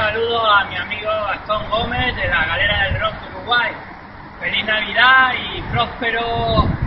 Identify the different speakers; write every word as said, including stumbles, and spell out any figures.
Speaker 1: saludo a mi amigo Gastón Gómez de la Galera del Rock de Uruguay. Feliz Navidad y próspero